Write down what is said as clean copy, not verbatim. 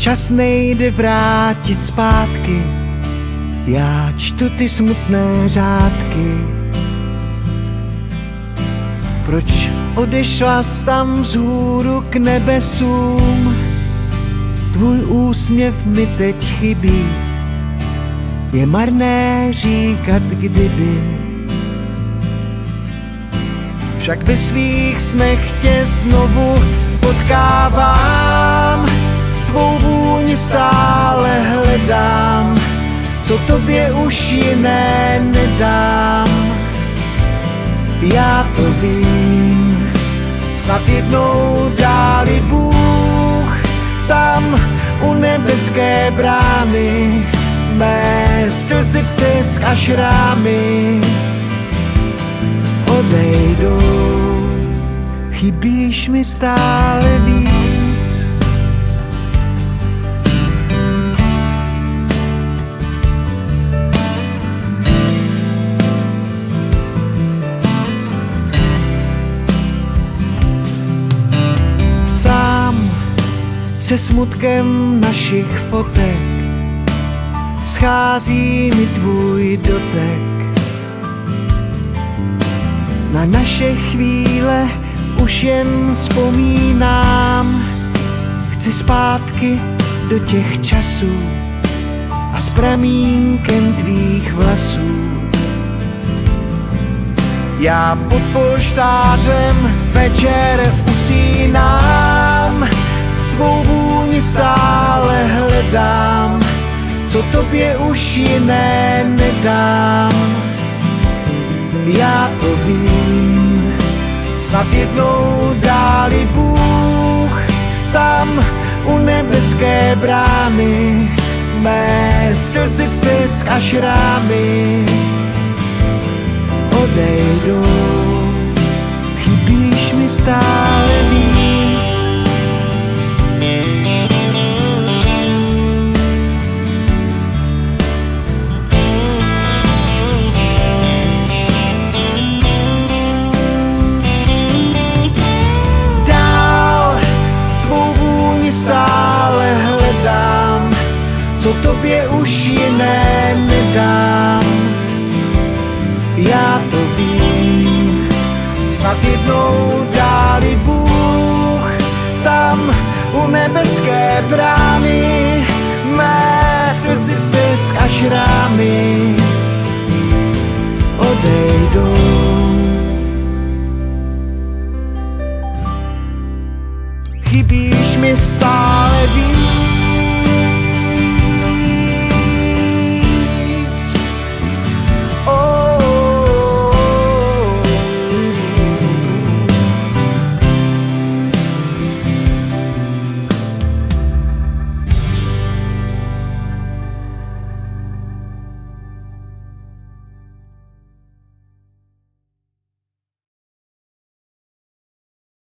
čas nejde vrátit zpátky, já čtu ty smutné řádky. Proč odešla jsi tam vzhůru k nebesům? Tvůj úsměv mi teď chybí, je marné říkat kdyby. Však ve svých snech tě znovu potkávám, tvou vůni stále hledám, co tobě už jiné nedám. Já to vím, snad jednou dá-li Bůh, tam u nebeské brány mé slzy, stesk a šrámy odejdou. Chybíš mi stále víc. Sám se smutkem našich fotek schází mi tvůj dotek. Na naše chvíle už jen vzpomínám, chci zpátky do těch časů a s pramínkem tvých vlasů. Já pod polštářem večer usínám, tvou vůni stále hledám, co tobě už jiné nedám. Já to vím, snad jednou dá-li Bůh, tam u nebeské brány mé slzy, stesk a šrámy odejdou. Chybíš mi stále víc. Stále hledám, co tobě už jiné nedám. Já to vím, snad jednou dá-li Bůh, tam u nebeské brány mé slzy, stesk a šrámy odejdou.